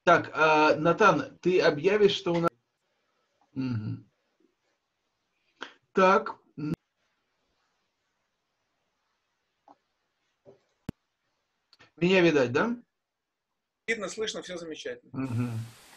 Так, Натан, ты объявишь, что у нас... Мгм. Так, меня видать, да? Видно, слышно, все замечательно. Мгм.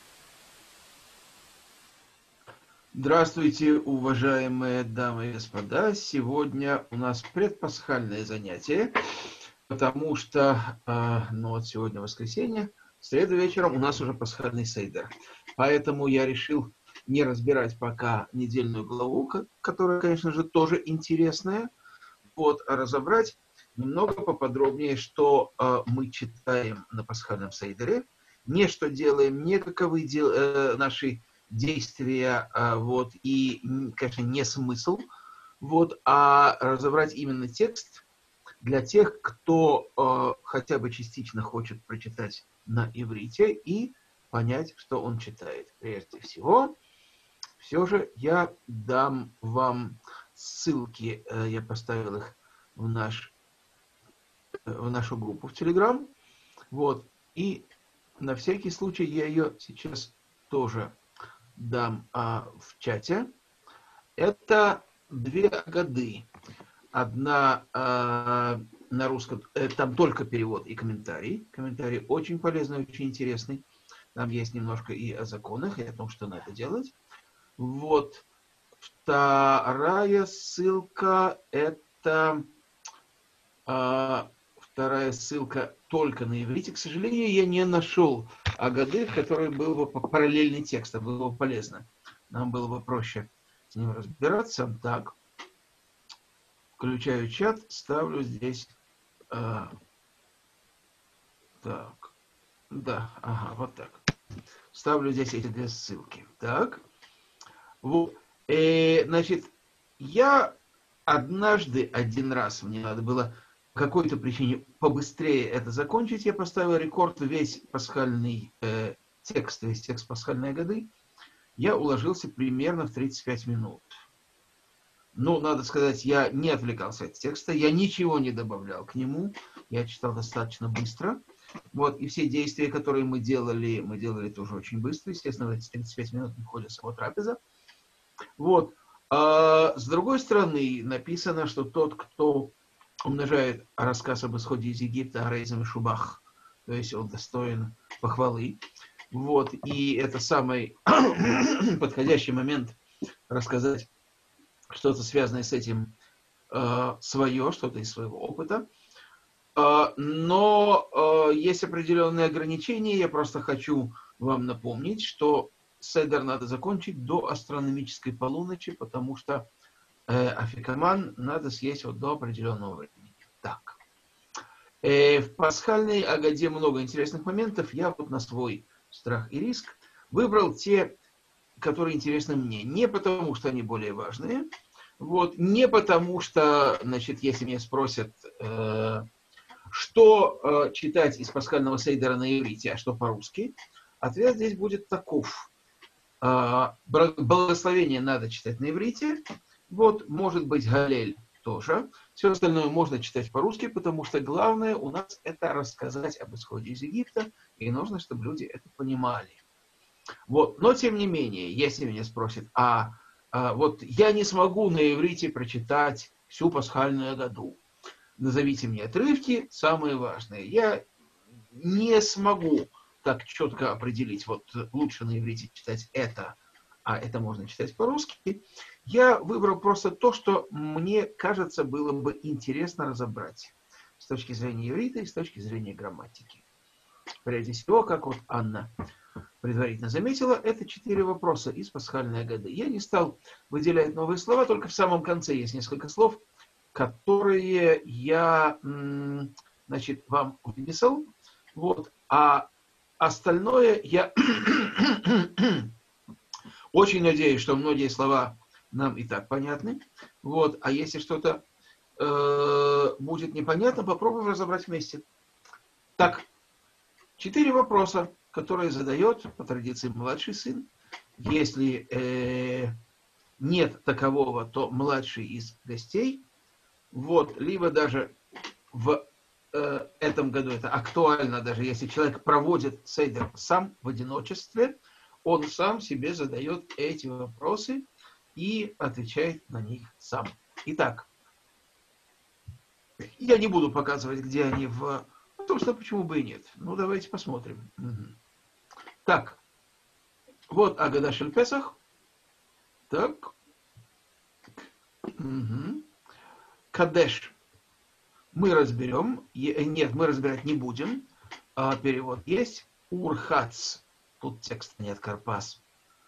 Здравствуйте, уважаемые дамы и господа. Сегодня у нас предпасхальное занятие, потому что, ну вот сегодня воскресенье, в среду вечером у нас уже пасхальный сейдер. Поэтому я решил не разбирать пока недельную главу, которая, конечно же, тоже интересная, вот, а разобрать немного поподробнее, что мы читаем на пасхальном сейдере, не что делаем, не каковы наши действия, вот, и, конечно, не смысл, вот, а разобрать именно текст для тех, кто хотя бы частично хочет прочитать на иврите и понять, что он читает. Прежде всего, все же я дам вам ссылки, я поставил их в, в нашу группу в Telegram. Вот. И на всякий случай я ее сейчас тоже дам в чате. Это две годы. Одна на русском, там только перевод и комментарий. Комментарий очень полезный, очень интересный. Там есть немножко и о законах, и о том, что надо делать. Вот. Вторая ссылка это вторая ссылка только на иврите. К сожалению, я не нашел Агады, в которой был бы параллельный текст, а было бы полезно. Нам было бы проще с ним разбираться. Так, включаю чат, ставлю здесь. Так, да, ага, вот так. Ставлю здесь эти две ссылки. Так, вот. Значит, я однажды, один раз, мне надо было по какой-то причине побыстрее это закончить, я поставил рекорд весь пасхальный текст, весь текст пасхальной годы, я уложился примерно в 35 минут. Ну, надо сказать, я не отвлекался от текста, я ничего не добавлял к нему, я читал достаточно быстро. Вот, и все действия, которые мы делали тоже очень быстро. Естественно, в эти 35 минут не входит сама трапеза. Вот. А с другой стороны, написано, что тот, кто умножает рассказ об исходе из Египта, Арейзам и Шубах, то есть он достоин похвалы. Вот. И это самый подходящий момент рассказать что-то связанное с этим свое, что-то из своего опыта. Но есть определенные ограничения. Я просто хочу вам напомнить, что седер надо закончить до астрономической полуночи, потому что афикаман надо съесть вот до определенного времени. Так. В пасхальной агаде много интересных моментов. Я вот на свой страх и риск выбрал те, которые интересны мне. Не потому, что они более важные, вот, не потому, что, значит, если меня спросят, что читать из пасхального сейдера на иврите, а что по-русски, ответ здесь будет таков. Благословение надо читать на иврите. Вот, может быть, Галель тоже. Все остальное можно читать по-русски, потому что главное у нас это рассказать об исходе из Египта, и нужно, чтобы люди это понимали. Вот. Но, тем не менее, если меня спросят, вот я не смогу на иврите прочитать всю пасхальную году, назовите мне отрывки, самые важные. Я не смогу так четко определить, вот лучше на иврите читать это, а это можно читать по-русски. Я выбрал просто то, что мне кажется было бы интересно разобрать с точки зрения иврита и с точки зрения грамматики. Прежде всего, как вот Анна предварительно заметила, это 4 вопроса из пасхальной агады. Я не стал выделять новые слова, только в самом конце есть несколько слов, которые я, значит, вам выписал. Вот. А остальное я очень надеюсь, что многие слова нам и так понятны. Вот. А если что-то будет непонятно, попробуем разобрать вместе. Так, 4 вопроса, которые задает по традиции младший сын. Если нет такового, то младший из гостей. Вот, либо даже в этом году это актуально, даже если человек проводит седер сам в одиночестве, он сам себе задает эти вопросы и отвечает на них сам. Итак, я не буду показывать, где они в... Собственно, почему бы и нет. Ну, давайте посмотрим. Угу. Так, вот Агада шель Песах. Так. Угу. Кадеш мы разберем. Нет, мы разбирать не будем. Перевод есть. Урхац. Тут текста нет, Карпас.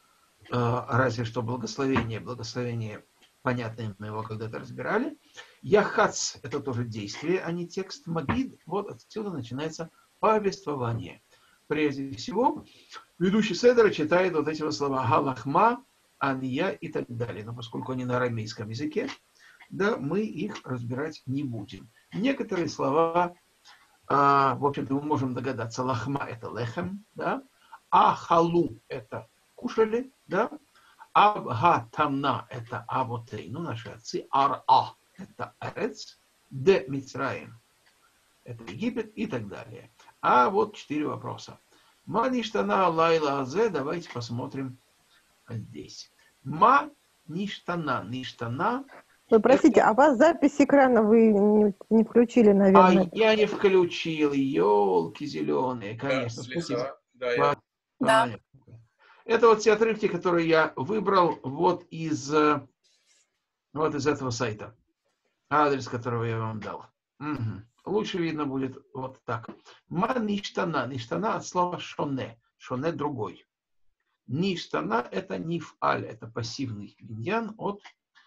Разве что благословение. Благословение, понятное, мы его когда-то разбирали. Яхац – это тоже действие, а не текст. Магид, вот отсюда начинается повествование. Прежде всего, ведущий седера читает вот эти вот слова «галахма», «ания» и так далее. Но поскольку они на арамейском языке, да, мы их разбирать не будем. Некоторые слова, в общем-то, мы можем догадаться. Лахма – это лехем, да? Ахалу – это кушали, да? Абгатамна – это авотей, ну, наши отцы. Ар-а – это арец. Де Мицраим – это Египет и так далее. А вот 4 вопроса. Ма ништана лайла азе, давайте посмотрим здесь. Ма ништана. Ништана. Вы простите, а вас запись экрана вы не включили, наверное? Я не включил, елки зеленые, конечно. Да, Спасибо. Да. Это вот те отрывки, которые я выбрал вот из этого сайта. Адрес, которого я вам дал. Угу. Лучше видно будет вот так. Ма ништана. Ништана от слова шоне. Шоне другой. Ништана это нифаль, это пассивный иньян от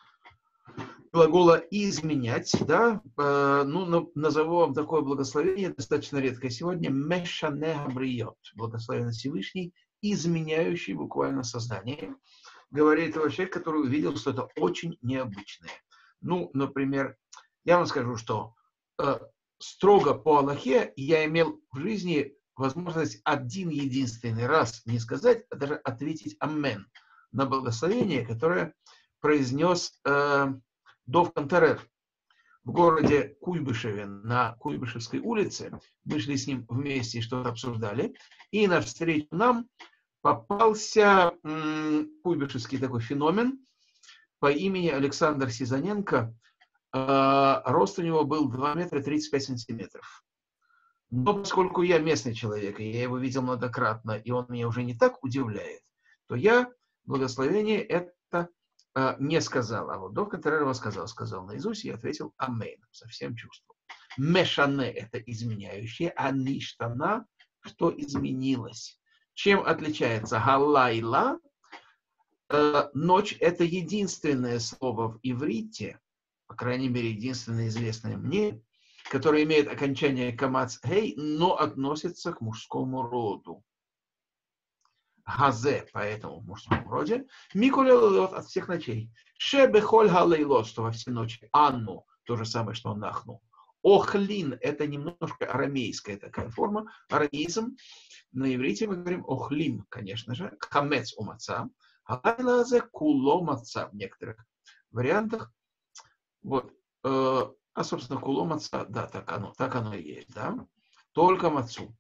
глагола изменять, да, назову вам такое благословение, достаточно редкое сегодня, мешане габриот, благословенный Всевышний, изменяющий буквально создание. Говорит этого человек, который увидел что-то очень необычное. Ну, например, я вам скажу, что строго по Аллахе я имел в жизни возможность один единственный раз не сказать, а даже ответить «Амен» на благословение, которое произнес Дов Кантерер в городе Куйбышеве на Куйбышевской улице. Мы шли с ним вместе и что-то обсуждали. И навстречу нам попался куйбышевский такой феномен по имени Александр Сизаненко. Рост у него был 2 метра 35 сантиметров. Но поскольку я местный человек, и я его видел многократно, и он меня уже не так удивляет, то я благословение это не сказал. А вот Дов Кантерер сказал наизусть и ответил «Амейн» со всем чувством. Мешане – это изменяющее, а ништана – что изменилось. Чем отличается галайла? Ночь – это единственное слово в иврите, по крайней мере, единственное известное мне, которое имеет окончание камац гей, но относится к мужскому роду. Хазе, поэтому в мужском роде. Микулелот от всех ночей. Шебехоль галейлот, что во все ночи. Анну, то же самое, что нахну. Охлин, это немножко арамейская такая форма. Арамеизм. На иврите мы говорим охлим, конечно же. Хамец у маца. Галайлазе куло маца в некоторых вариантах. Вот. Собственно, куло маца, да, так оно и есть, да. Только мацу.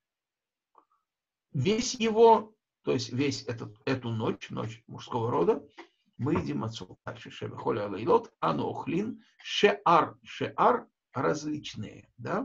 Весь его, то есть весь эту ночь мужского рода, мы едим мацу. Дальше шебехоля алейлот, анохлин, шеар различные, да.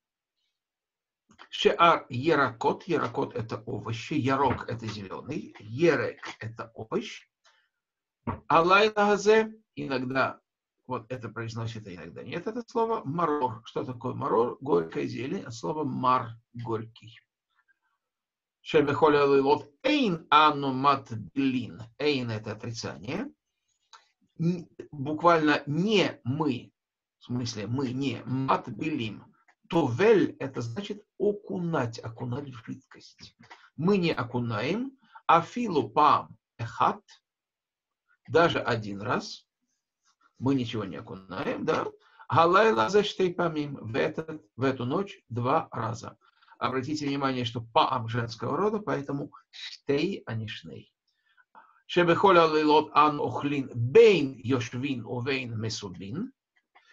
Шеар яракот это овощи, ярок это зеленый, ерек это овощ, алайнагазе иногда вот это произносит, а иногда нет это слово. Марор. Что такое марор? Горькая зелень от слова мар, горький. Шебехоля лилот эйн ану матдлин. Эйн это отрицание. Буквально не мы, в смысле мы не матбилим. Товель это значит окунать в жидкость. Мы не окунаем, а филу пам эхат, даже один раз. Мы ничего не окунаем, да? Галайла за штейпамим в эту ночь 2 раза. Обратите внимание, что паам женского рода, поэтому штей, а не шней. Шебехоля лилот ан охлин бейн йошвин увейн месубин.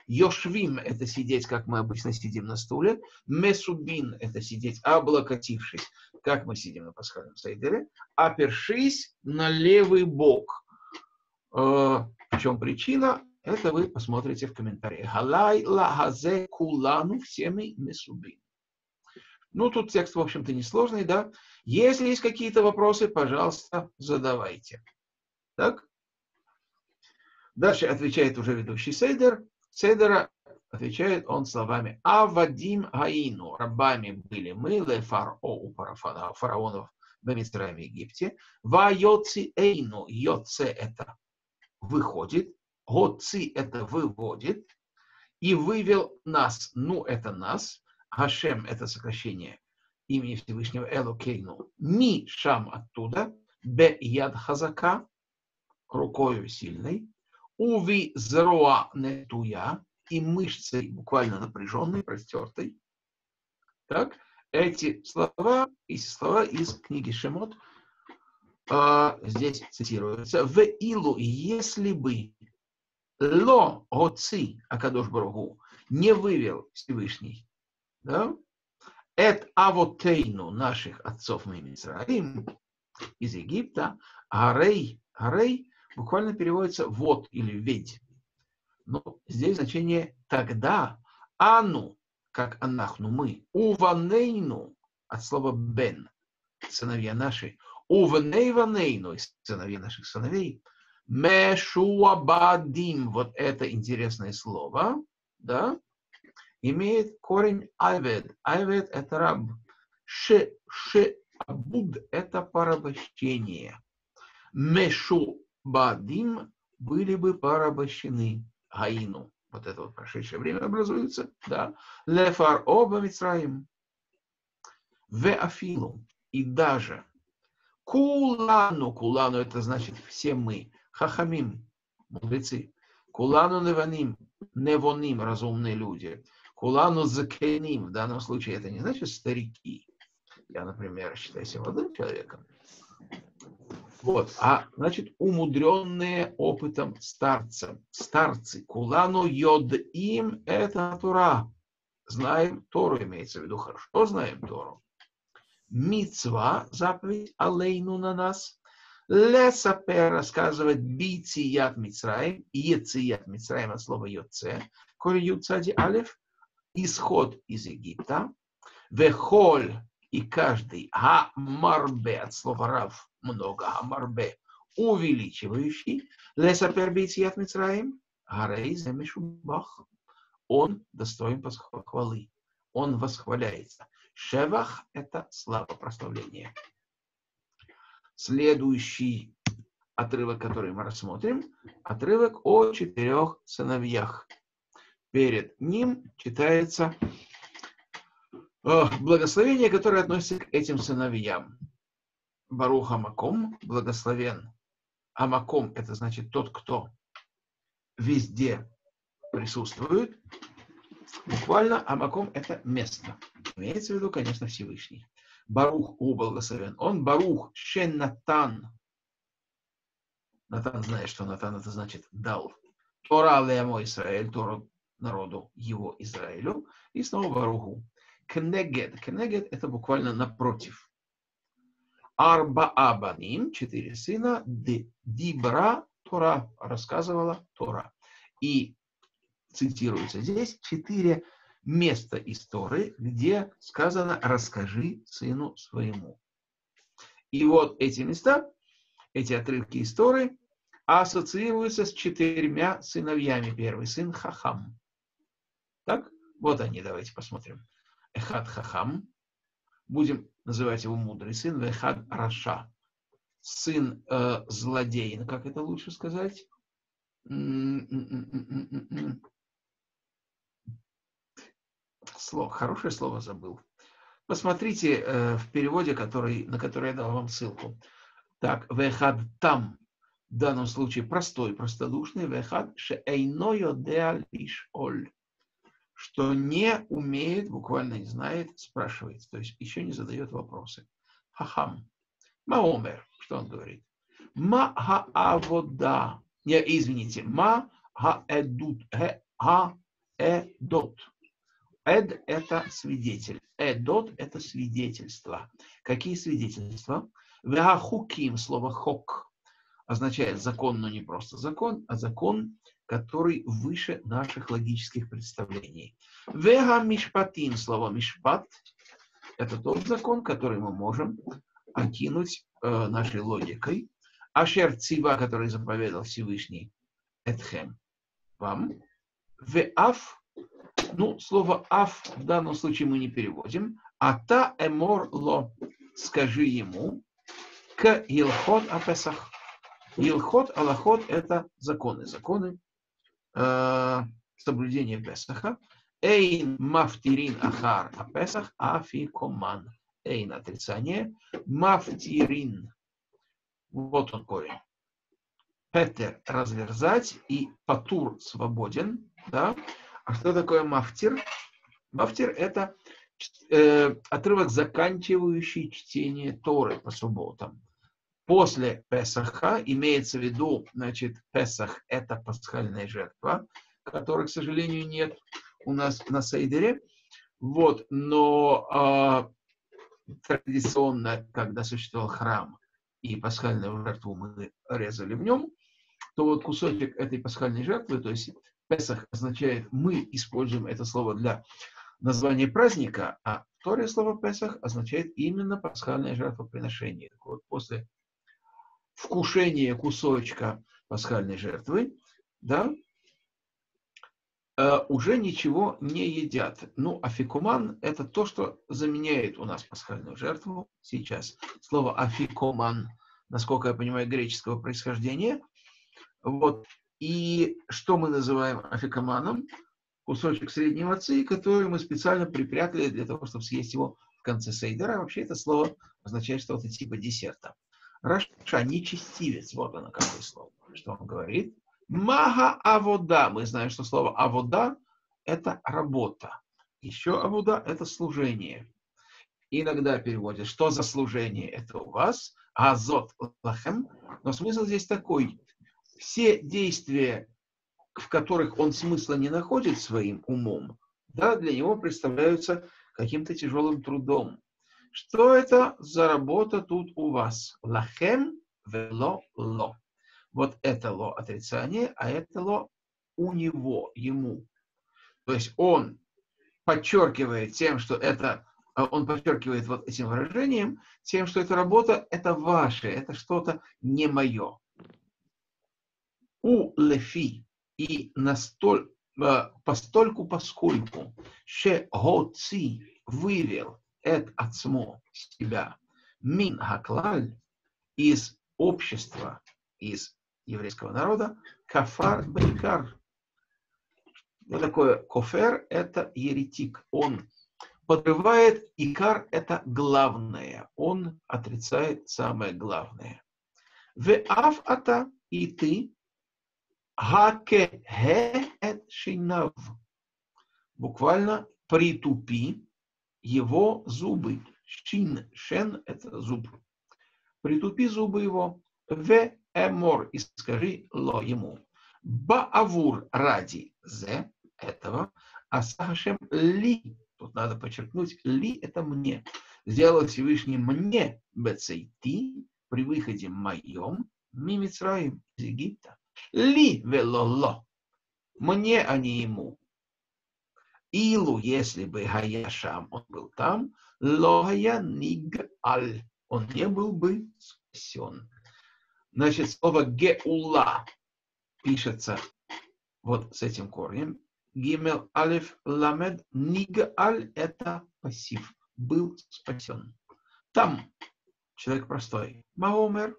Йошвим – это сидеть, как мы обычно сидим на стуле. Месубин – это сидеть, облокотившись, как мы сидим на пасхальном сейдере. Опершись на левый бок. В чем причина? Это вы посмотрите в комментариях. Халай лагазе кулану всеми месубин. Ну, тут текст, в общем-то, несложный, да? Если есть какие-то вопросы, пожалуйста, задавайте. Так? Дальше отвечает уже ведущий Седера отвечает он словами «Авадим гаину» – рабами были мы, лефаро у фараонов в Мицраиме в Египте, «Ва йоци эйну» – «йоце» – это выходит, «гоци» – это выводит, и вывел нас, ну это нас, Хашем – это сокращение имени Всевышнего Элокейну, ми шам оттуда, бе яд хазака, рукою сильной, уви зроа нетуя, и мышцей буквально напряженной, простертой. Так, эти слова из книги Шемот здесь цитируются. В илу, если бы ло гоци акадош баруху не вывел Всевышний, да, эт авотейну наших отцов Мицраим из Египта, гарей буквально переводится вот или ведь. Но здесь значение тогда, ану, как анахну, мы, уванейну, от слова бен, сыновья наши, уваней ванейну, сыновья наших сыновей, мешуабадим, вот это интересное слово, да, имеет корень айвед. Айвед – это раб. Абуд – это порабощение. Мешубадим были бы порабощены. Гаину. Вот это вот прошедшее время образуется. Да. Лефар оба Мицраим. В афилу. И даже. Кулану. Кулану это значит все мы. Хахамим. Мудрецы. Кулану неваним. Невоним. Разумные люди. Кулану закеним. В данном случае это не значит старики. Я, например, считаю себя молодым человеком. Вот, значит, умудренные опытом старцы. Кулану йод им это Тора. Знаем Тору, имеется в виду, хорошо знаем Тору. Мицва, заповедь, алейну на нас. Лесапер рассказывать бийцият Мицраим, ецеят Мицраим от слова йоце, корень юцади алеф, исход из Египта. Вехоль, и каждый, марбе от слова рав, много, марбе, увеличивающий, лесапер бейцият Мицраим, гарей земешубах. Он достоин похвалы, он восхваляется. Шевах – это славопрославление. Следующий отрывок, который мы рассмотрим, отрывок о 4 сыновьях. Перед ним читается благословение, которое относится к этим сыновьям. Барух Амаком, благословен. Амаком – это значит тот, кто везде присутствует. Буквально Амаком – это место. Имеется в виду, конечно, Всевышний. Барух благословен. Он Барух Шен Натан. Натан знает, что Натан это значит дал. Тора лемо Израиль, Тору народу его Израилю. И снова Баруху. Кнегед. Кнегед это буквально напротив. Арба Абаним, 4 сына, Дибра Тора, рассказывала Тора. И цитируется здесь 4 места из Торы, где сказано «расскажи сыну своему». И вот эти места, эти отрывки из Торы ассоциируются с 4 сыновьями. Первый сын Хахам. Так, вот они, давайте посмотрим. Эхад Хахам. Будем называть его мудрый сын. Эхад Раша. Сын злодей. Как это лучше сказать? Хорошее слово забыл. Посмотрите в переводе, на который я дал вам ссылку. Так, вехад там, в данном случае простой, простодушный, вехад шеэйно йодеа лиш оль, что не умеет, буквально не знает, спрашивает, то есть еще не задает вопросы. Хахам. Маомер, что он говорит? Ма хаавода, извините, ма хаэдут, эдот. Эд – это свидетель. Эдот – это свидетельство. Какие свидетельства? Веахуким, слово хок, означает закон, но не просто закон, а закон, который выше наших логических представлений. Вега мишпатин, слово мишпат, это тот закон, который мы можем окинуть нашей логикой. Ашер цива, который заповедал Всевышний, этхем, вам. Веаф, ну, слово аф в данном случае мы не переводим. Ата эмор ло, скажи ему, к илхот апесах. Илхот, алахот – это законы. Законы соблюдения Песаха. Эйн мафтирин ахар апесах афикоман. Эйн – отрицание. Мафтирин. Вот он корень. Петер – разверзать. И патур – свободен. Да? А что такое мафтир? Мафтир – это отрывок, заканчивающий чтение Торы по субботам. После Песаха имеется в виду, значит, Песах – это пасхальная жертва, которой, к сожалению, нет у нас на Сейдере. Вот, но традиционно, когда существовал храм и пасхальную жертву мы резали в нем, то вот кусочек этой пасхальной жертвы, то есть Песах означает, мы используем это слово для названия праздника, а второе слово Песах означает именно пасхальное жертвоприношение. Так вот, после вкушения кусочка пасхальной жертвы, да, уже ничего не едят. Ну, афикоман – это то, что заменяет у нас пасхальную жертву сейчас. Слово афикоман, насколько я понимаю, греческого происхождения. Вот. И что мы называем афикоманом? Кусочек среднего ци, который мы специально припрятали для того, чтобы съесть его в конце сейдера. Вообще это слово означает что-то типа десерта. Раша, нечестивец, вот оно какое слово. Что он говорит? Мага авода. Мы знаем, что слово авода – это работа. Еще авода – это служение. Иногда переводят, что за служение это у вас, азот лахем. Но смысл здесь такой. Все действия, в которых он смысла не находит своим умом, да, для него представляются каким-то тяжелым трудом. Что это за работа тут у вас? Лахем вело ло. Вот это ло отрицание, а это ло у него, ему. То есть он подчеркивает тем, что это, он подчеркивает вот этим выражением, тем, что эта работа это ваше, это что-то не мое. У лефи и постольку поскольку ше гоци вывел эт ацмо себя мин хаклаль из общества, из еврейского народа, кафар бейкар. Что такое кофер? Это еретик. Он подрывает икар, это главное. Он отрицает самое главное. Веав ата, и ты, хаке хе эт шинав. Буквально притупи его зубы. Шин, шен – это зуб. Притупи зубы его. Ве эмор, и скажи ло ему. Баавур ради зе этого, а сахашем ли, тут надо подчеркнуть, ли это мне. Сделал Всевышний мне бецейти при выходе моем мимицраим из Египта. Ли велоло. Мне, а не ему. Илу, если бы Гаяшам, он был там, логая нигаль, он не был бы спасен. Значит, слово геула пишется вот с этим корнем. Гимел алиф ламед нигаль – это пассив. Был спасен. Там человек простой. Маомер.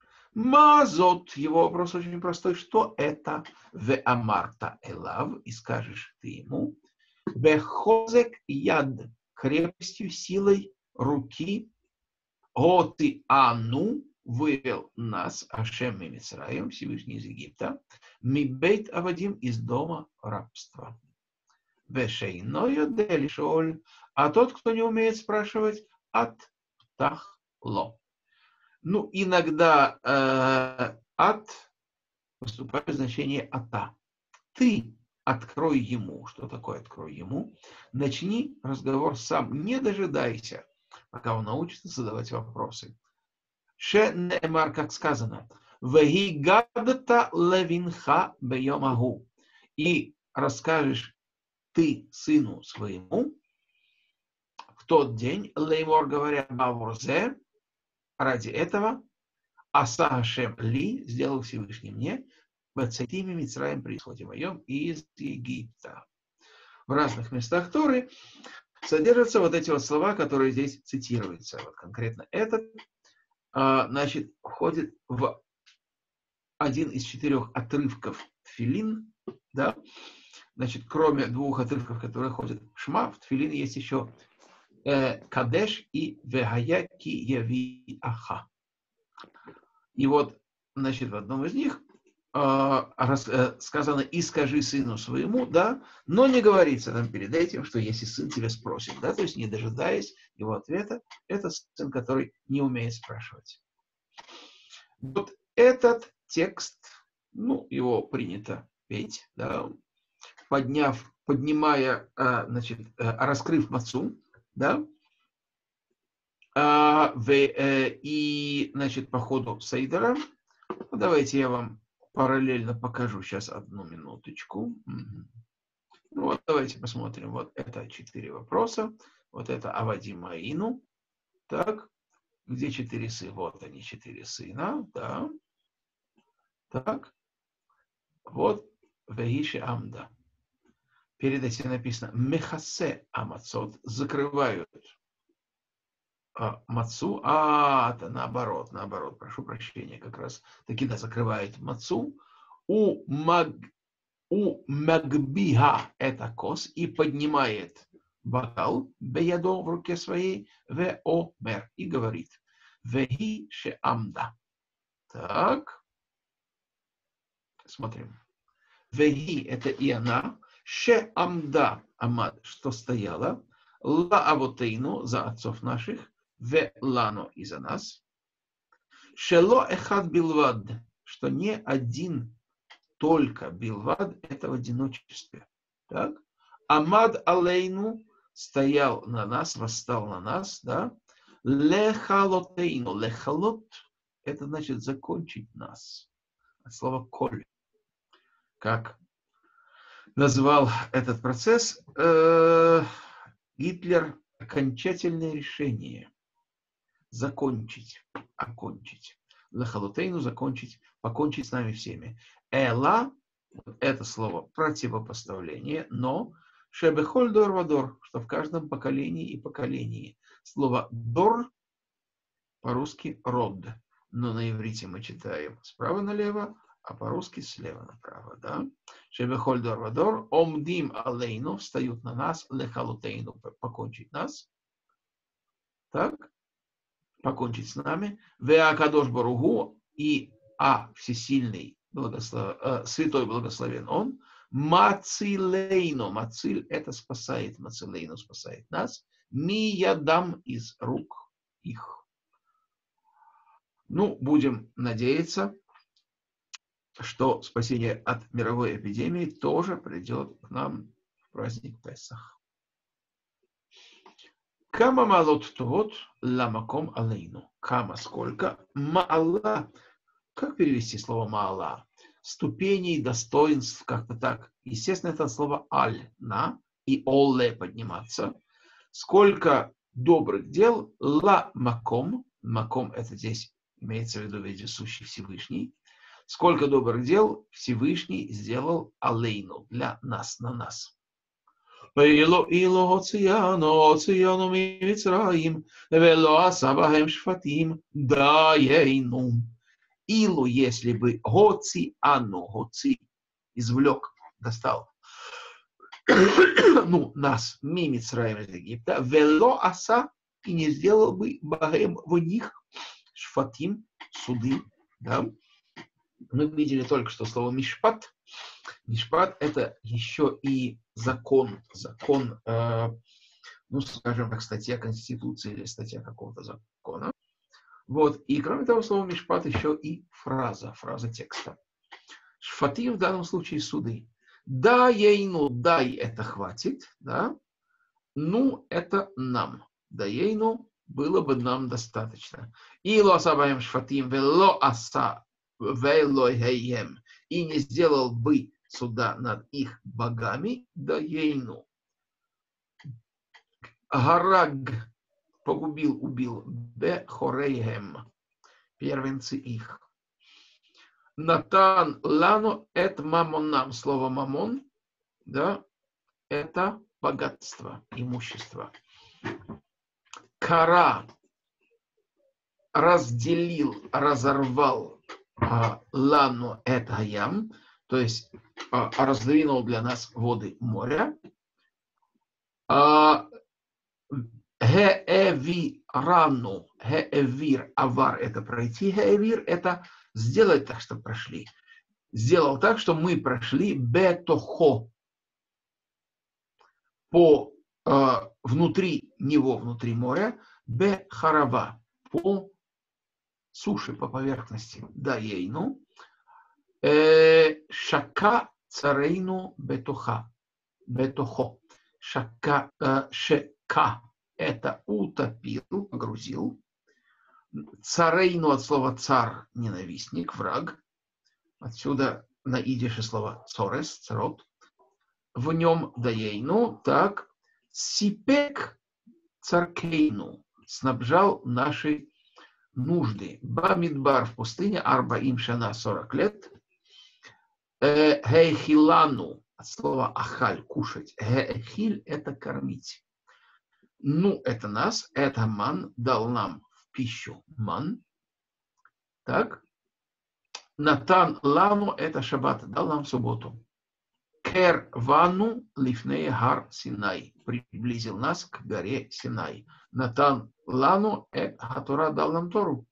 Мазот. Его вопрос очень простой. Что это? Ве амарта элав. И скажешь ты ему. Бехозек яд. Крепостью, силой руки. Готы ану. Вывел нас, Ашем и Мицраим, Всевышний из Египта, Мибейт Авадим из дома рабства. Вешейнойо делишоль, а тот, кто не умеет спрашивать, от птахло. Ну, иногда от поступает в значение ата. Ты открой ему. Что такое открой ему? Начни разговор сам, не дожидайся, пока он научится задавать вопросы. Ше неэмар, как сказано, вегигадта левинха бейомагу. И расскажешь ты сыну своему в тот день, леймор говоря, бавурзе, ради этого, аса Хашем ли, сделал Всевышний мне, бацатими Мицраем при исходе моем из Египта. В разных местах Торы содержатся вот эти вот слова, которые здесь цитируются. Вот конкретно этот, значит, входит в один из 4 отрывков Тфилин, да, значит, кроме 2 отрывков, которые ходят в Шма, в Тфилин есть еще Кадеш и Вегая ки яви аха. И вот, значит, в одном из них сказано «и скажи сыну своему», да, но не говорится там перед этим, что если сын тебя спросит, да, то есть не дожидаясь его ответа, это сын, который не умеет спрашивать. Вот этот текст, ну, его принято петь, да, поднимая, значит, раскрыв мацу, да, и, значит, по ходу Сейдера, давайте я вам параллельно покажу сейчас одну минуточку. Ну, вот давайте посмотрим. Вот это 4 вопроса. Вот это Авади Маину. Так, где 4 сына? Вот они, 4 сына. Да. Так. Вот Вегиши Амда. Перед этим написано Мехасе Амацот. Закрывают мацу. Это наоборот. Прошу прощения. Как раз таки, да, закрывают мацу. У Магбиха это кос и поднимает бокал беядо в руке своей в омер и говорит веги ше амда. Так, смотрим. Веги это и она, ше амда амад, что стояла, ла авотейну за отцов наших, в лано и за нас, шело эхад билвад, что не один только билвад это в одиночестве. Так? Амад алейну стоял на нас, восстал на нас, да? Лехалотейну. Лехалот это значит закончить нас. От слова коль. Как назвал этот процесс Гитлер окончательное решение. Закончить, окончить. Лехалотейну закончить, покончить с нами всеми. Эла, это слово противопоставление, но шебехоль дор вадор, что в каждом поколении и поколении. Слово дор по-русски род, но на иврите мы читаем справа налево, а по-русски слева направо, да? Шебехоль дор вадор, омдим алейну, встают на нас, лехалутейну, покончить нас, так? Покончить с нами, веакадош баругу, и всесильный, святой благословен он, мацилейно, мациль это спасает, мацилейно спасает нас, миядам из рук их. Ну, будем надеяться, что спасение от мировой эпидемии тоже придет к нам в праздник Песах. Кама малот товот ламаком алейну. Кама сколько? Маала. Как перевести слово маала? Ступеней, достоинств, как-то так. Естественно, это слово аль, на, и олле подниматься. Сколько добрых дел, ла маком, маком это здесь имеется в виду вездесущий Всевышний. Сколько добрых дел Всевышний сделал алейну, для нас, на нас. Ило оцияну мицраим, вело асабахем шфатим, даейну. Илу, если бы гоци извлек, достал, ну, нас, мимицраим из Египта, вело аса, и не сделал бы бахем в них шфатим, суды, да. Мы видели только что слово мишпат. Мишпат это еще и закон, ну, скажем так, статья Конституции или статья какого-то закона. Вот. И кроме того, слово мишпат еще и фраза текста. Шфатим в данном случае суды. Даейну, дай это хватит, да? Ну, это нам. Даейну было бы нам достаточно. Ило асабаем шфатим вело аса велоэйем. И не сделал бы суда над их богами, даейну. Гараг погубил, убил, бе хорейхем, первенцы их. Натан лану эт мамонам. Слово мамон, да, это богатство, имущество. Кара разделил, разорвал лану эт гаям, то есть раздвинул для нас воды моря. Геэвирану, геэвир, авар – это пройти, геэвир – это сделать так, что прошли. Сделал так, что мы прошли бетохо, по внутри него, внутри моря, бехарава, по суше, по поверхности, даейну, шака царейну бетоха, бетохо, шака, шека. Это утопил, погрузил. Царейну от слова цар, ненавистник, враг. Отсюда на идише слово цорес, царот. В нем даейну, так, сипек царкейну, снабжал наши нужды. Бамидбар в пустыне, арбаим шана, 40 лет. Гейхилану, от слова ахаль, кушать. Гейхиль – это кормить. Ну, это нас, это ман, дал нам в пищу ман. Так. Натан лану, это шаббат, дал нам в субботу. Кер вану лифней гар Синай, приблизил нас к горе Синай. Натан лану, хатура дал нам Тору.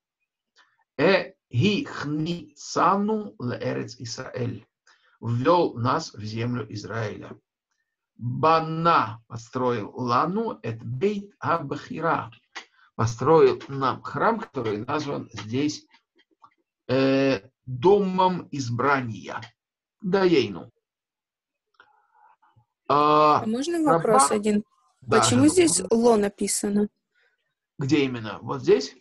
Гихни сану леэрец Исраэль, ввел нас в землю Израиля. Бана построил лану, это бейт абхира, построил нам храм, который назван здесь домом избрания. Даейну. А можно вопрос один? Да, почему здесь ло написано? Где именно? Вот здесь?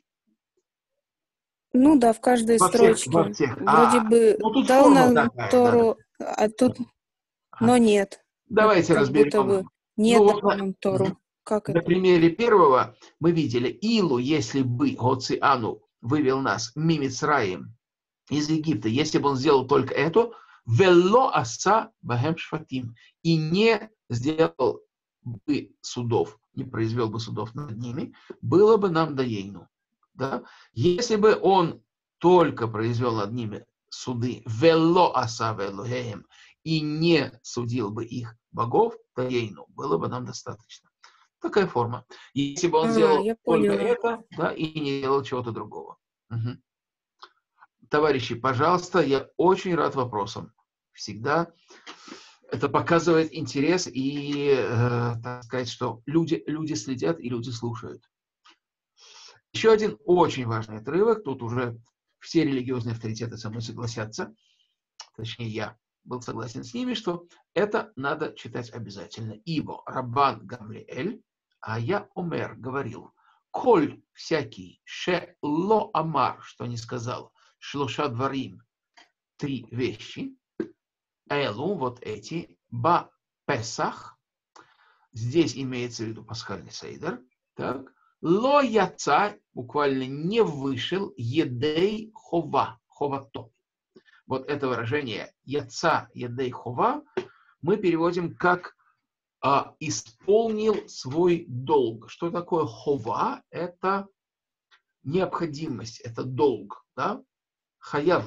Ну да, в каждой строчке. Во всех. Вроде бы ну, дал нам такая, Тору, да. а тут, но нет. Давайте как разберем. будто бы не дал нам Тору. Как на это? примере первого мы видели Илу, если бы Гоциану вывел нас Мимицраим из Египта, если бы он сделал только это, вело аса бахем шфатим, и не сделал бы судов, не произвел бы судов над ними, было бы нам даейну. Да? Если бы он только произвел над ними суды, вело аса велохеем, и не судил бы их богов, даейну, было бы нам достаточно. Такая форма. Если бы он сделал только это, да, и не делал чего-то другого. Угу. Товарищи, пожалуйста, я очень рад вопросам. Всегда это показывает интерес и, так сказать, что люди следят и люди слушают. Еще один очень важный отрывок. Тут уже все религиозные авторитеты со мной согласятся. Точнее, я был согласен с ними, что это надо читать обязательно. Ибо Раббан Гамлиэль, а я Омер говорил, коль всякий ше ло амар, что не сказал, шлоша дварим, 3 вещи, элу, вот эти, ба песах, здесь имеется в виду пасхальный сейдер, так, ло яца, буквально не вышел, едей хова, ховато. Вот это выражение яца, едей хова мы переводим как исполнил свой долг. Что такое хова? Это необходимость, это долг. Да? Хаяв.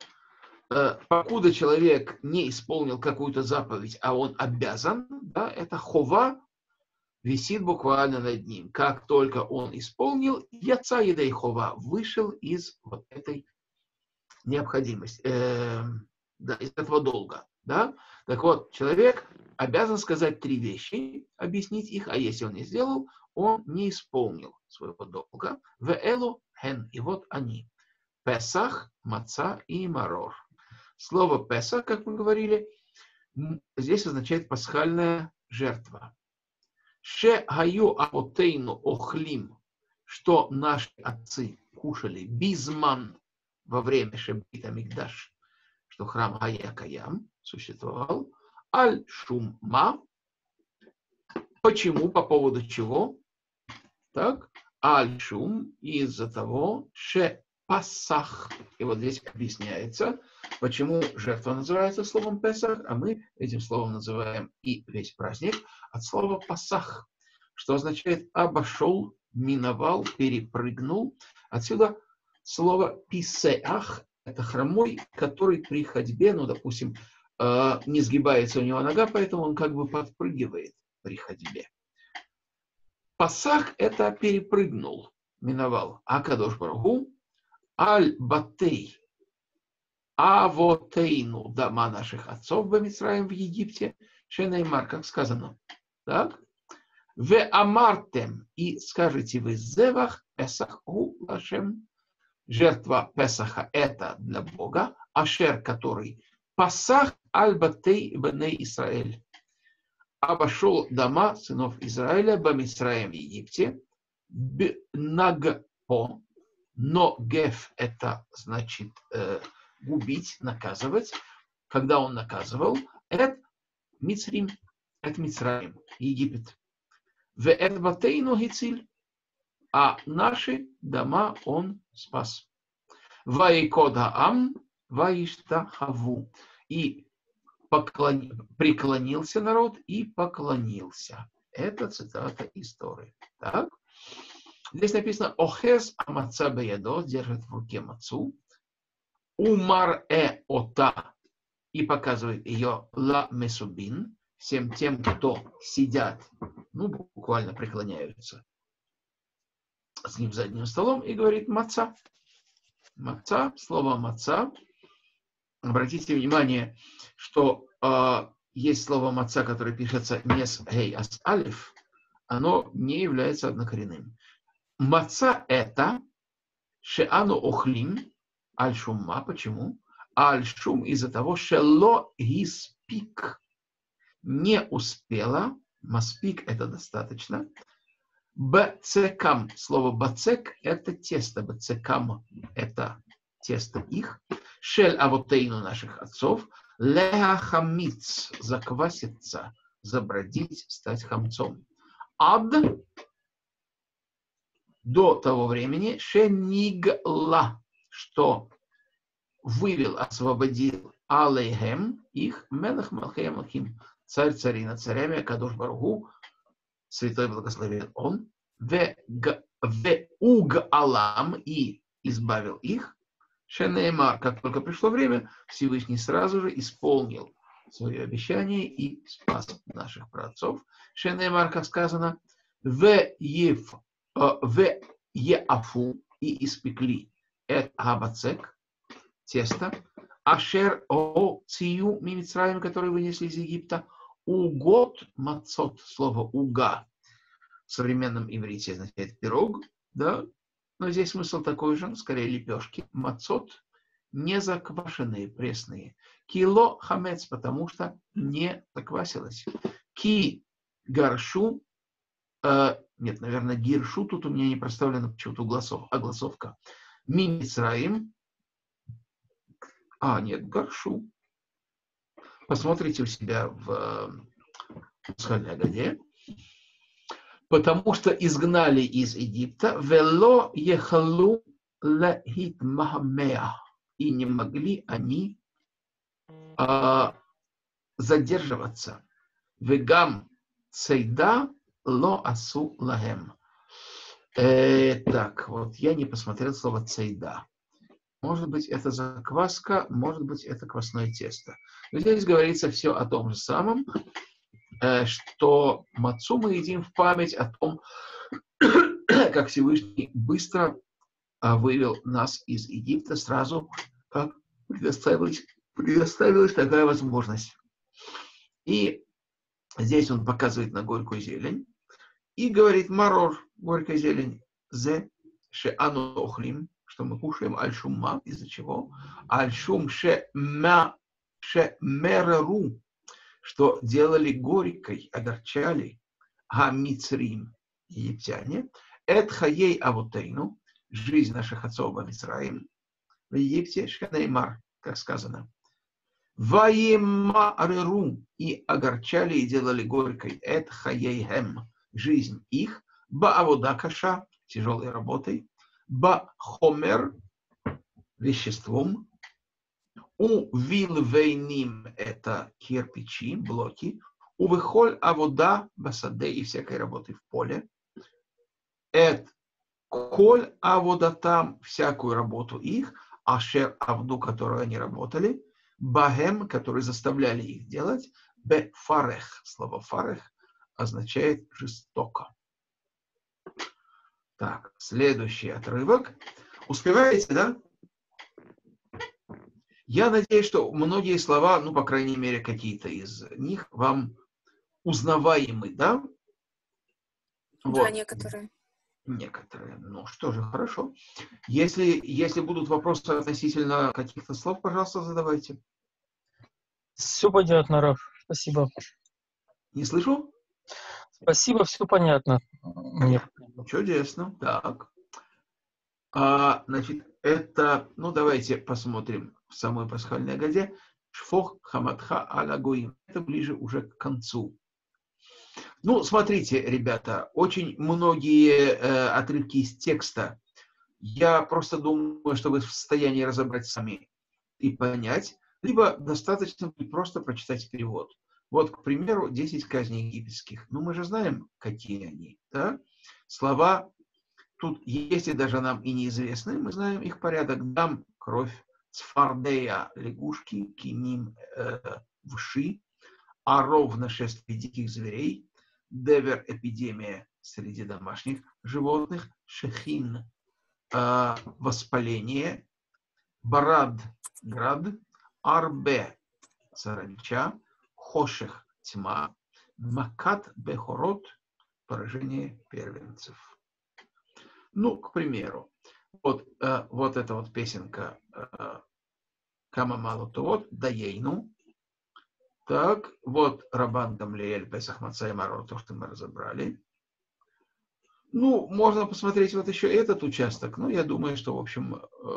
Покуда человек не исполнил какую-то заповедь, а он обязан, да, это хова висит буквально над ним. Как только он исполнил, яца едей хова, вышел из вот этой необходимости, да, из этого долга. Да? Так вот, человек обязан сказать 3 вещи, объяснить их, а если он не сделал, он не исполнил своего долга. Веэлу хен, и вот они. Песах, маца и марор. Слово Песах, как мы говорили, здесь означает пасхальная жертва. Ше гаю аотейну охлим, что наши отцы кушали бизман во время шебита мигдаш, что храм Гая Каям существовал, аль шумма. Почему? По поводу чего? Так, аль-шум из-за того, ше пасах. И вот здесь объясняется, почему жертва называется словом Песах, а мы этим словом называем и весь праздник от слова пасах, что означает обошел, миновал, перепрыгнул. Отсюда слово писеах, это хромой, который при ходьбе, ну, допустим, не сгибается у него нога, поэтому он как бы подпрыгивает при ходьбе. Пасах – это перепрыгнул, миновал. А Кадош Барух аль-батей, авотейну, дома наших отцов в Мицраим в Египте, шенеймар, как сказано. Так? Ве амартем, и скажите вы, зевах песаху лашем, жертва Песаха – это для Бога, ашер, который пасах аль-батей бней Исраэль, обошел дома сынов Израиля бамисраем в Египте, нагпо, но геф это значит губить, наказывать. Когда он наказывал, это Мицрим, это Мицраим, Египет. В Эдбатейну гициль, а наши дома он спас. Ваикода ам, ваиштахаву, и преклонился народ и поклонился. Это цитата из Торы. Так? Здесь написано «Охез амаца беядо», держит в руке мацу, «Умар ота», и показывает ее «ла месубин», всем тем, кто сидят, ну, буквально преклоняются с ним за одним столом, и говорит «маца». Маца, слово «маца». Обратите внимание, что есть слово маца, которое пишется не с гей, а с алиф, оно не является однокоренным. Маца это шеану охлим аль-шумма. Почему? Аль-шум из-за того, шело гиспик, не успела, маспик это достаточно. Бцекам, слово бацек это тесто, бцекам это тесто их. Шель авотейну наших отцов, леха хамиц, закваситься, забродить, стать хамцом. Ад до того времени, шенигла, что вывел, освободил алейхем, их, мелах малхеем лахим, царь царей над царями, Кадош Баругу, святой благословен он, в уг алам, и избавил их. Шенеймар, как только пришло время, Всевышний сразу же исполнил свое обещание и спас наших праотцов. Шенеймар, как сказано, в еафу, и испекли эт габацек, тесто, ашер о цию мимицраим, который вынесли из Египта, угот мацот, слово уга в современном иврите означает пирог, да, но здесь смысл такой же, скорее лепешки. Мацот не заквашенные, пресные. Кило хамец, потому что не заквасилось. Ки гаршу, нет, наверное, гиршу, тут у меня не проставлена почему-то огласовка. Мимицраим, нет, гаршу. Посмотрите у себя в пасхальной Агаде. Потому что изгнали из Египта, вело ехалу лехит махамеа, и не могли они задерживаться. Вегам цейда ло асу лахем. Так, вот я не посмотрел слово цейда. Может быть, это закваска, может быть, это квасное тесто. Но здесь говорится все о том же самом, что мацу мы едим в память о том, как Всевышний быстро вывел нас из Египта сразу, как предоставилась такая возможность. И здесь он показывает на горькую зелень и говорит марор, горькая зелень, зе ше ану охлим, что мы кушаем аль-шумма, из-за чего? Аль-шум ше мереру, что делали горькой, огорчали Мицрим, египтяне, эт хаей авотейну, жизнь наших отцов в Мицраим, в Египте, шенеймар, как сказано. Ваемареру, и огорчали и делали горькой, эт хаейхем, жизнь их, баавода каша, тяжелой работой, бахомер, веществом, у вилвейним, это кирпичи, блоки, у выхоль авода басаде, и всякой работы в поле, эт коль авода там, всякую работу их, ашер авду, которую они работали, бахем, которые заставляли их делать, бе фарех, слово фарех означает жестоко. Так, следующий отрывок. Успеваете, да? Я надеюсь, что многие слова, ну, по крайней мере, какие-то из них вам узнаваемы, да? Да, Вот. некоторые. Некоторые. Ну, что же, хорошо. Если будут вопросы относительно каких-то слов, пожалуйста, задавайте. Все понятно, Раф. Спасибо. Не слышу? Спасибо, все понятно. Мне. Чудесно. Так. Значит, это, ну, давайте посмотрим в самой пасхальной Агаде. Шфох хаматха аля гоим. Это ближе уже к концу. Ну, смотрите, ребята, очень многие отрывки из текста я просто думаю, что вы в состоянии разобрать сами и понять, либо достаточно будет просто прочитать перевод. Вот, к примеру, 10 казней египетских. Ну, мы же знаем, какие они. Да? Слова тут, если даже нам и неизвестны, мы знаем их порядок. Дам, кровь, цфардея, лягушки, киним, вши, аров, нашествие диких зверей, девер, эпидемия среди домашних животных, шехин, воспаление, барад, град, арбе, саранча, хошех, тьма, макат, бехорот, поражение первенцев. Ну, к примеру, вот эта вот песенка Кама Малу Тувот, Даейну. Так, вот Рабан Гамлиэль, Песах Маца и Марор, то, что мы разобрали. Ну, можно посмотреть вот еще этот участок. Ну, я думаю, что, в общем...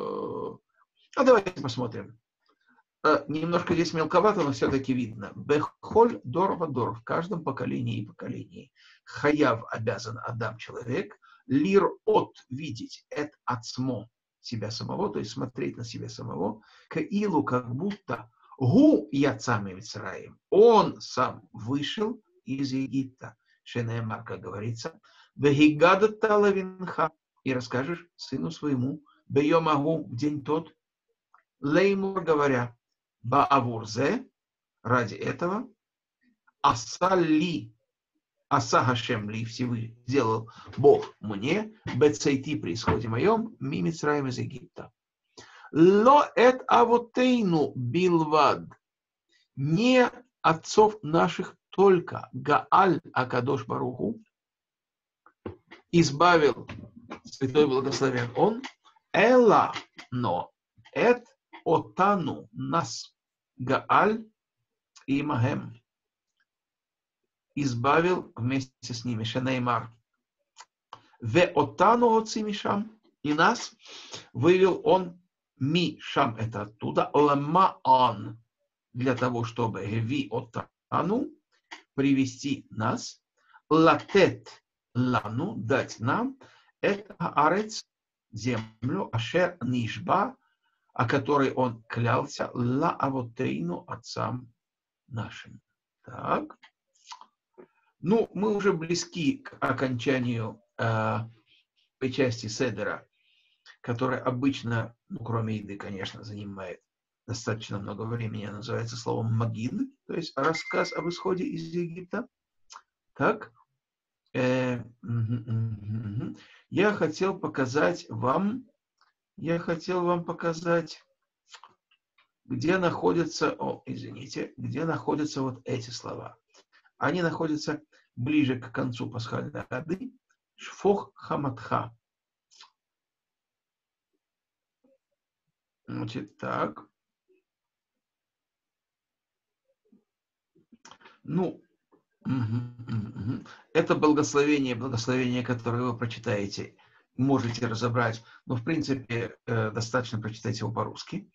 давайте посмотрим. Немножко здесь мелковато, но все-таки видно. Бехоль дор вадор, в каждом поколении и поколении. Хаяв обязан Адам человек. Лир от видеть, эт ацмо, себя самого, то есть смотреть на себя самого. Каилу, как будто гу яцами Мицраим, он сам вышел из Египта. Шенеемар, как говорится, вегигадат талавинха, и расскажешь сыну своему, бейомагу, в день тот, леймур, говоря, баавурзе, ради этого, асали, аса Хашем ли, Всевышний сделал Бог мне, бецейти при исходе моем, мимицраем из Египта. Ло эт авотейну билвад, не отцов наших только, Гааль Акадош Баруху, избавил, святой благословен он, Эла, но, эт отану, нас, Гааль и Магем, избавил вместе с ними, Шенеймар. Ве отану отцы Мишам, и нас вывел он Мишам, это оттуда, Ламаан, для того, чтобы Геви отану, привести нас, Латет лану, дать нам, это арец, землю, Ашер Нишба, о которой он клялся, Ла Авотейну, отцам нашим. Так. Ну, мы уже близки к окончанию той части Седера, которая обычно, ну, кроме еды, конечно, занимает достаточно много времени, называется словом Магид, то есть рассказ об исходе из Египта. Так. Я хотел вам показать, где находятся, где находятся вот эти слова. Они находятся ближе к концу пасхальной Агады. Шфох хаматха. Значит, так. Ну, это благословение, которое вы прочитаете, можете разобрать, но в принципе достаточно прочитать его по-русски.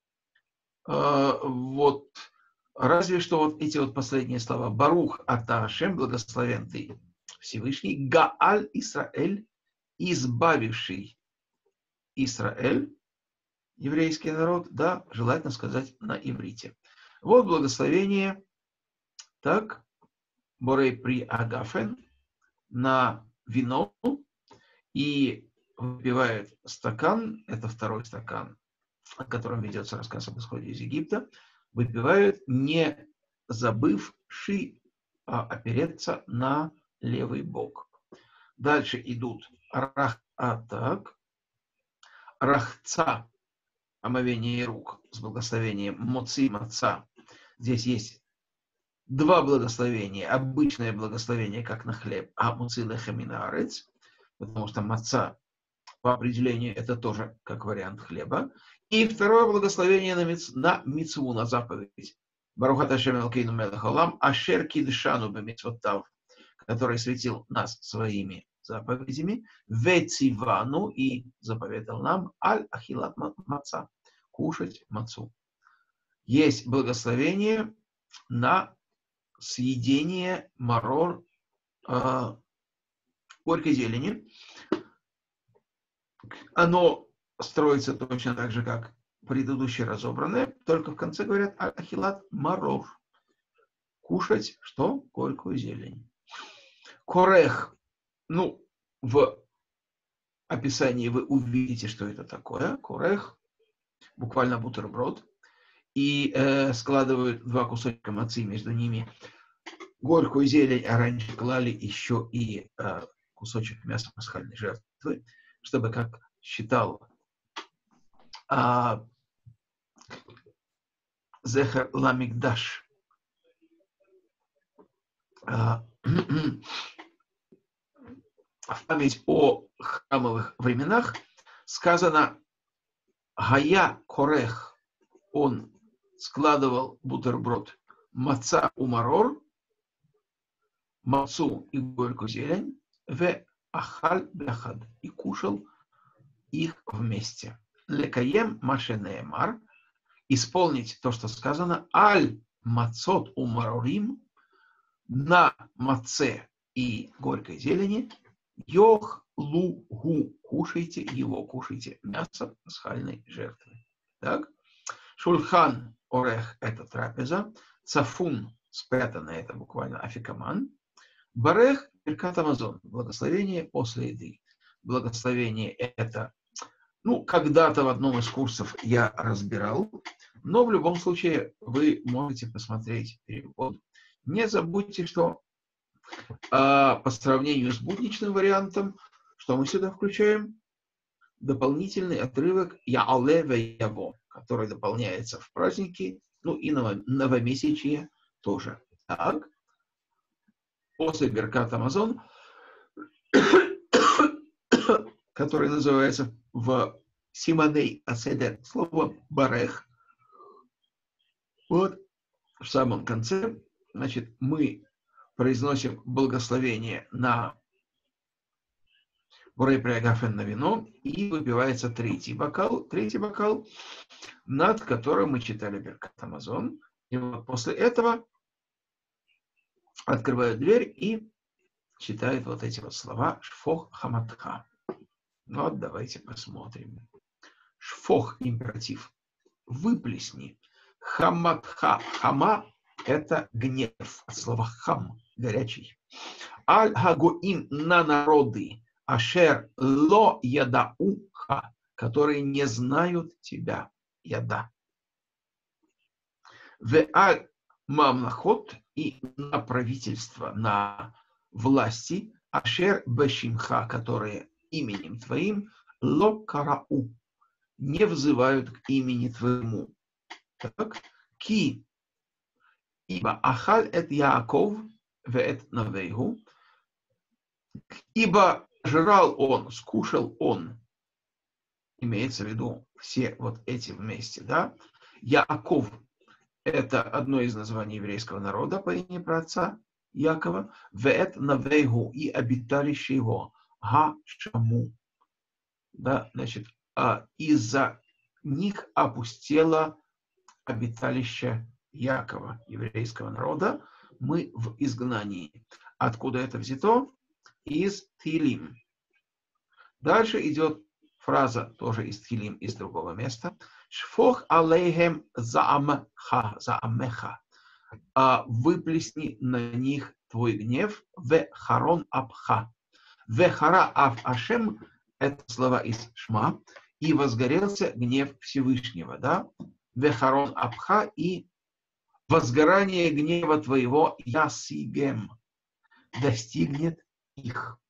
Вот. Разве что вот эти вот последние слова. Барух ата Ашем, благословен ты Всевышний, Гааль Исраэль, избавивший Израиль, еврейский народ, да, желательно сказать на иврите. Вот благословение, так, Борей при Агафен, на вино, и выпивает стакан, это второй стакан, о котором ведется рассказ об исходе из Египта, выпивают, не забывши опереться на левый бок. Дальше идут рахца, омовение рук с благословением моци маца. Здесь есть два благословения. Обычное благословение, как на хлеб, а моци лехем мин хаарец, потому что маца по определению это тоже как вариант хлеба. И второе благословение на мицву, на заповедь. Барух ата Ашем Элокейну мелех олам, ашер кидшану бемицвотав, который светил нас своими заповедями, вецивану, и заповедал нам аль ахилат маца, кушать мацу. Есть благословение на съедение марор, горькой зелени. Оно строится точно так же, как предыдущее разобранное, только в конце говорят ахилат марор. Кушать что? Горькую зелень. Корех. Ну, в описании вы увидите, что это такое. Корех. Буквально бутерброд. И складывают два кусочка мацы, между ними горькую зелень, а раньше клали еще и кусочек мяса пасхальной жертвы, чтобы, как считал Зехер Ламикдаш, в память о храмовых временах, сказано Гая Корех, он складывал бутерброд, маца умарор, мацу и горькую зелень, в ахаль бяхад, и кушал их вместе. Лекаем машенеемар, исполнить то, что сказано, аль мацот умарорим, на маце и горькой зелени, йох лугу, кушайте его, кушайте мясо пасхальной жертвы. Так? Шульхан орех – это трапеза, цафун – спрятано, это буквально афикаман, барех – беркат амазон, благословение после еды. Благословение – это, ну, когда-то в одном из курсов я разбирал, но в любом случае вы можете посмотреть перевод. Не забудьте, что по сравнению с будничным вариантом, что мы сюда включаем? Дополнительный отрывок Яале ве яво, который дополняется в праздники, ну и новомесячие тоже. Так. После Беркат Амазон, который называется в Симоней Аседер словом Барех. Вот в самом конце, значит, мы произносим благословение на Борей при Агафен на вино, и выпивается третий бокал, над которым мы читали Беркат Амазон. И вот после этого открывают дверь и читают вот эти вот слова Шфох Хаматха. Вот давайте посмотрим. Шфох – императив. Выплесни. Хаматха. Хама – это гнев. От слова хам – горячий. Аль-Хагуим – на народы. Ашер ло ядауха, которые не знают тебя, яда. В аль мамлахот, и на правительство, на власти, ашер бешимха, которые именем твоим, ло карау, не взывают к имени твоему. Так, ки, ибо ахаль эт Яаков в эт навейгу, ибо жрал он, скушал он, имеется в виду все вот эти вместе, да? Яаков – это одно из названий еврейского народа по имени праотца Якова. Веэт навейгу и обиталище его. Га-шаму. Да, значит, из-за них опустело обиталище Якова, еврейского народа. Мы в изгнании. Откуда это взято? Из Тилим. Дальше идет фраза тоже из Тилим, из другого места. Шфох алейхем заамеха. Выплесни на них твой гнев в харон абха. В хара ав ашем — это слова из Шма. И возгорелся гнев Всевышнего. Да? В харон абха и возгорание гнева твоего ясигем достигнет их.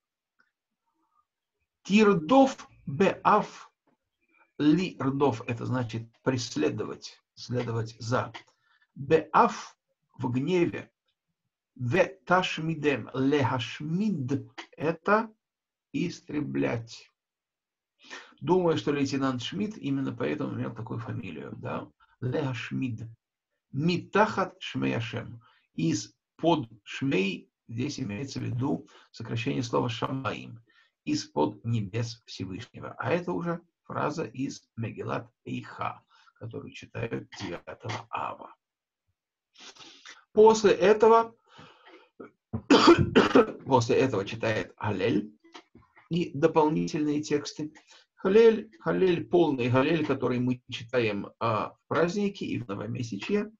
Тирдов беав ли рдов — это значит преследовать, следовать за. Беав в гневе. В ташмидем лехашмид — это истреблять. Думаю, что лейтенант Шмидт именно поэтому имел такую фамилию. Да? Лехашмид. Митахат шмеяшем. Из-под шмей, здесь имеется в виду сокращение слова шамаим. Из-под небес Всевышнего. А это уже фраза из Мегилат Эйха, которую читают 9 ава. После этого читает Халель и дополнительные тексты. Халель, полный Халель, который мы читаем в праздники и в новомесячье.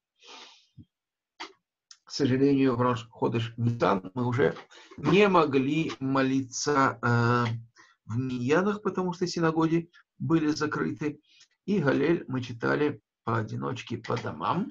К сожалению, в Рош Ходеш Нисан мы уже не могли молиться в миньянах, потому что синагоги были закрыты. И Галель мы читали поодиночке по домам.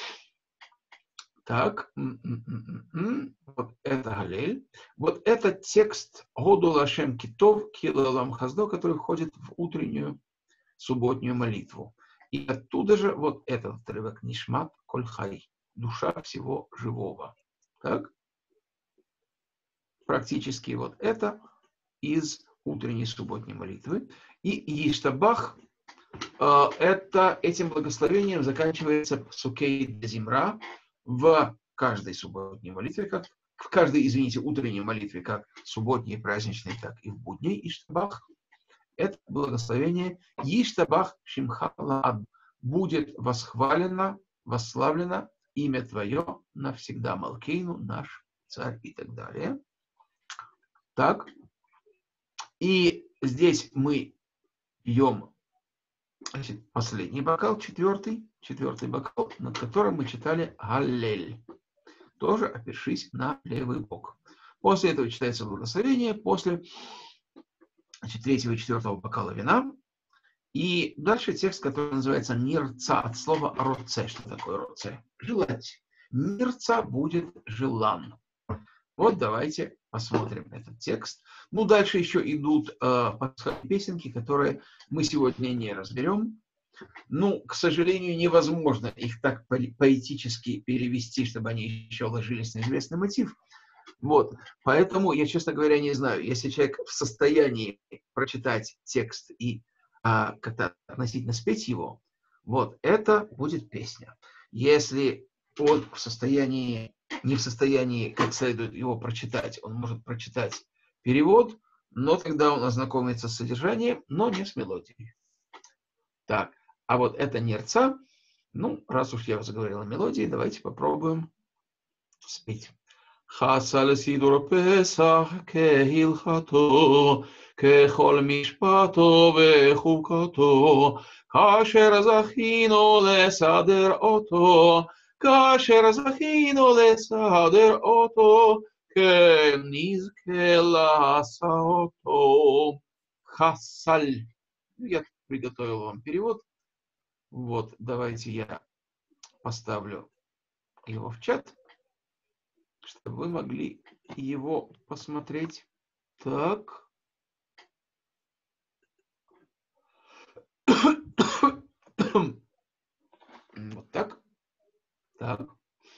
Так, вот это Галель. Вот это текст Году Лашем Китов Килалам Хаздо, который входит в утреннюю субботнюю молитву. И оттуда же вот этот отрывок Нишмат Коль Хай. Душа всего живого. Так? Практически вот это из утренней субботней молитвы. И Иштабах, этим благословением заканчивается Псукей Дезимра в каждой субботней молитве, в каждой, утренней молитве, как субботней, праздничной, так и в будней Иштабах. Это благословение Иштабах Шимха Лаад. Будет восхвалено, восславлено имя Твое навсегда, Малкейну, наш царь и так далее. Так. И здесь мы пьем, значит, последний бокал, четвертый бокал, над которым мы читали Галлель, тоже опершись на левый бок. После этого читается благословение, после, значит, третьего и четвертого бокала вина. И дальше текст, который называется «Нирца», от слова «роце». Что такое «роце»? Желать. «Нирца» будет желан. Вот давайте посмотрим этот текст. Ну, дальше еще идут пасхальные песенки, которые мы сегодня не разберем. Ну, к сожалению, невозможно их так поэтически перевести, чтобы они еще ложились на известный мотив. Вот. Поэтому я, честно говоря, не знаю, если человек в состоянии прочитать текст и как-то относительно спеть его, вот это будет песня. Если он не в состоянии как следует его прочитать, он может прочитать перевод, но тогда он ознакомится с содержанием, но не с мелодией. Так, а вот это нерца, ну, раз уж я заговорил о мелодии, давайте попробуем спеть. חסל סידור פסח כהלכתו, ככל משפטו וחוקתו, כאשר זכינו לסדר אותו, כן נזכה לעשותו. חסל. Я приготовил вам перевод. Вот, давайте я поставлю его в чат, чтобы вы могли его посмотреть. Так. Вот так. Так.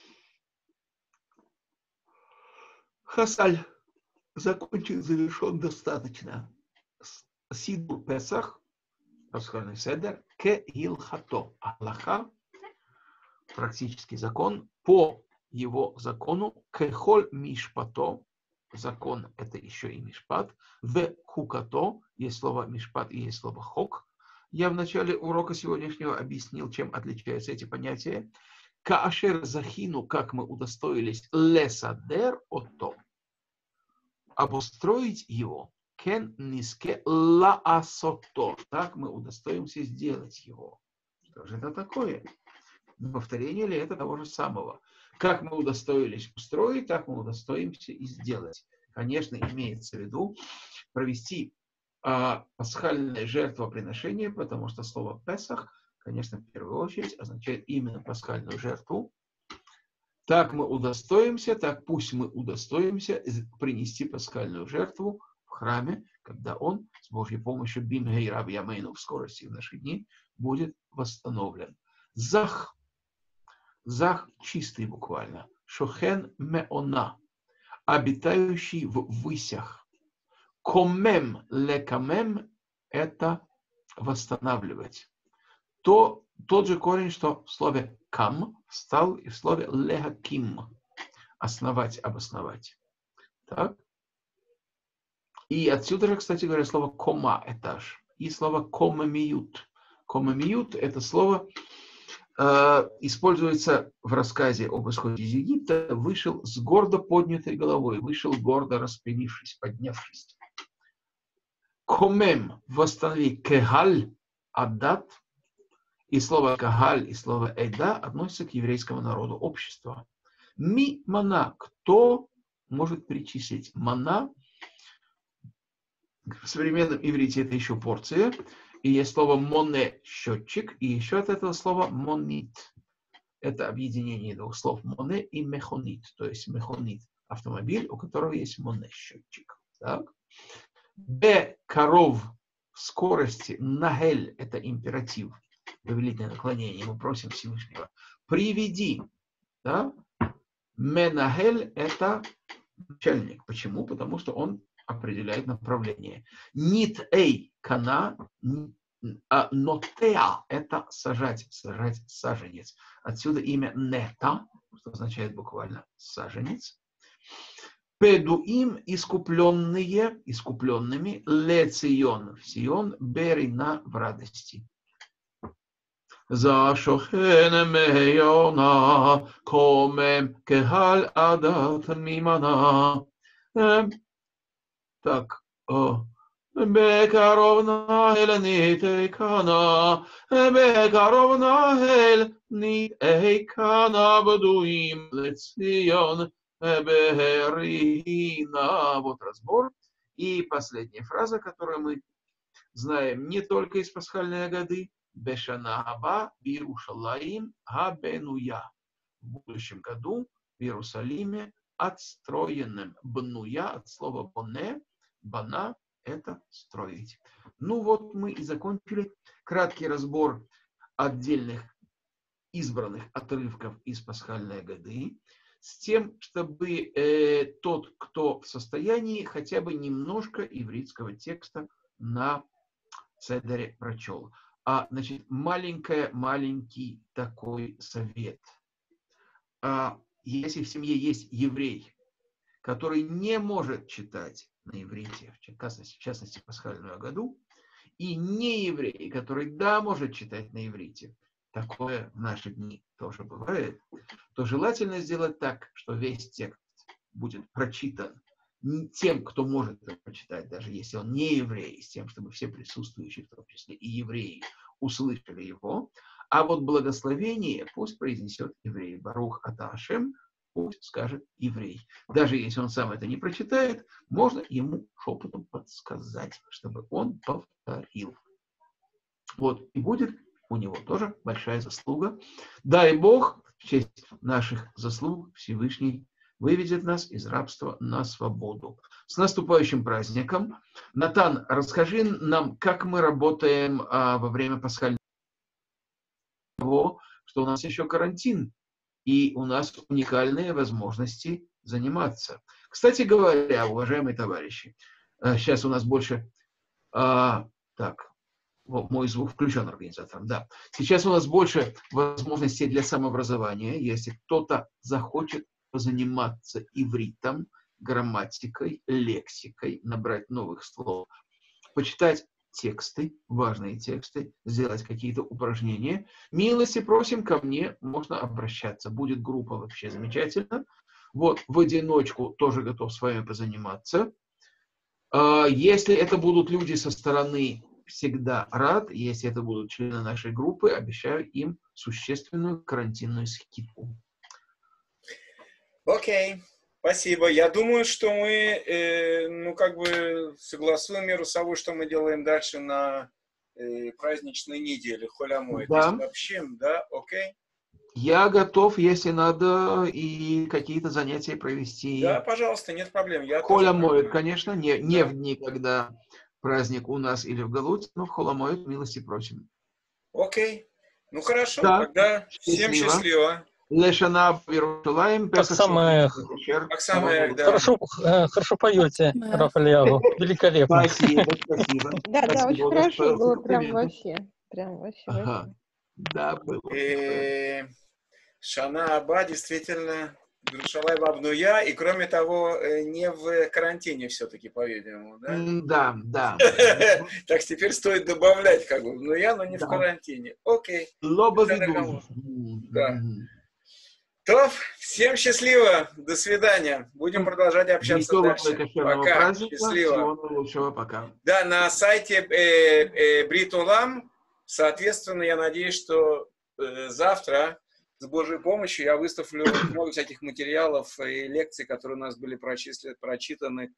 Хасаль. Закончен, завершен достаточно. Сидур Песах, пасхальный седер, ке илхато. Аллаха, практический закон, по его закону, кехоль мишпато, закон это еще и мишпат, в хукато, есть слово мишпат и есть слово хок. Я в начале урока сегодняшнего объяснил, чем отличаются эти понятия. Каашер захину, как мы удостоились, лесадер ото, обустроить его, кен ниске лаасото, так мы удостоимся сделать его. Что же это такое? Повторение ли это того же самого? Как мы удостоились устроить, так мы удостоимся и сделать. Конечно, имеется в виду провести пасхальное жертвоприношение, потому что слово «песах», конечно, в первую очередь означает именно пасхальную жертву. Так мы удостоимся, так пусть мы удостоимся принести пасхальную жертву в храме, когда он с Божьей помощью бимгей раб ямейну в скорости в наши дни будет восстановлен. Зах чистый буквально. Шохен меона, обитающий в высях. Комем лекамем – это восстанавливать. Тот же корень, что в слове кам стал и в слове лехаким – основать, обосновать. Так? И отсюда же, кстати говоря, слово кома – этаж. И слово комамиют. Комамиют – это слово используется в рассказе об исходе из Египта. Вышел с гордо поднятой головой, вышел гордо распрямившись, поднявшись. Комем – восстанови, кегаль – адат. И слово кагаль, и слово эйда относятся к еврейскому народу, обществу. Ми мана – кто может перечислить? Мана в современном иврите это еще порция. И есть слово моне – счетчик, и еще от этого слова монит. Это объединение двух слов моне и мехонит, то есть мехонит – автомобиль, у которого есть моне – счетчик. Так? Б – коров в скорости, нагель – это императив, повелительное наклонение, мы просим Всевышнего. Приведи. Да? Менагель – это начальник. Почему? Потому что он определяет направление. Нит эй кана, нотеа – это сажать, саженец. Отсюда имя нета, что означает буквально саженец. Педуим – искупленными, лецион в Сион, берина в радости. За шохен мейона, комем кехаль адат мимана. Так, бекаров нахель нит эйкана, бекаров нахель нит эйкана, бедуим лецион, берина. Вот разбор. И последняя фраза, которую мы знаем не только из пасхальной агады. Бешана хаба Иерушалаим габенуя. В будущем году в Иерусалиме отстроенным. Бнуя от слова боне. Бана – это строить. Ну вот мы и закончили краткий разбор отдельных избранных отрывков из пасхальной агады с тем, чтобы тот, кто в состоянии, хотя бы немножко ивритского текста на седере прочел. Значит, маленький такой совет. Если в семье есть еврей, который не может читать на иврите, в частности, пасхальную агаду, и не еврей, который, да, может читать на иврите, такое в наши дни тоже бывает, то желательно сделать так, что весь текст будет прочитан тем, кто может это прочитать, даже если он не еврей, с тем, чтобы все присутствующие, в том числе и евреи, услышали его. А вот благословение пусть произнесет еврей. Барух ата Ашем, пусть скажет еврей. Даже если он сам это не прочитает, можно ему шепотом подсказать, чтобы он повторил. Вот, и будет у него тоже большая заслуга. Дай Бог, в честь наших заслуг Всевышний выведет нас из рабства на свободу. С наступающим праздником. Натан, расскажи нам, как мы работаем во время пасхального, что у нас еще карантин, и у нас уникальные возможности заниматься. Кстати говоря, уважаемые товарищи, сейчас у нас больше... Мой звук включен организатором, да. Сейчас у нас больше возможностей для самообразования. Если кто-то захочет позаниматься ивритом, грамматикой, лексикой, набрать новых слов, почитать тексты, важные тексты, сделать какие-то упражнения, милости просим, ко мне можно обращаться. Будет группа вообще замечательно. Вот, в одиночку тоже готов с вами позаниматься. Если это будут люди со стороны, всегда рад. Если это будут члены нашей группы, обещаю им существенную карантинную скидку. Окей, спасибо. Я думаю, что мы, согласуем между собой, что мы делаем дальше на праздничной неделе, Холь-Амоэд. Да. Сообщим, да? Окей? Я готов, если надо, и какие-то занятия провести. Да, пожалуйста, нет проблем. Холь-Амоэд, конечно, не в дни, когда праздник у нас или в Галуте, но в Холь-Амоэд милости просим. Окей. Ну хорошо, Да. тогда всем счастливо. Лешана Иерушалаим, Песах Самаях. Самаях, да. Хорошо поете, Раф Элиягу. Великолепно. Спасибо. Да, Спасибо, очень вот хорошо это было, комплименты. прям вообще. Ага. Да, было. Шана Аба действительно Иерушалаим Абнуя, и кроме того, не в карантине все-таки, по-видимому, да? Да. Так теперь стоит добавлять, как бы, Абнуя, но не в карантине. Окей. Лоба בסדר виду. גמור. Да. То, всем счастливо, до свидания. Будем продолжать общаться дальше. Пока, счастливо. Всего наилучшего, пока. Да, на сайте Брит Олам, соответственно, я надеюсь, что завтра с Божьей помощью я выставлю много всяких материалов и лекций, которые у нас были прочитаны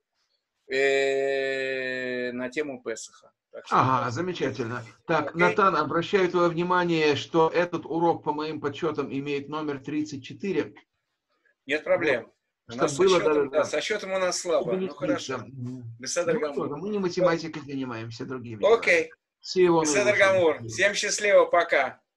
на тему Песаха. Ага, замечательно. Так, Окей. Натан, обращаю твое внимание, что этот урок, по моим подсчетам, имеет номер 34. Нет проблем. У нас Чтобы было, со счетом, да. со счетом у нас слабо. Чтобы не Ну хорошо. слиться. Беседер Ну, Гамур. что-то, мы не математикой занимаемся, другими. Окей. Всего Беседер наилучшего. Гамур. Всем счастливо, пока.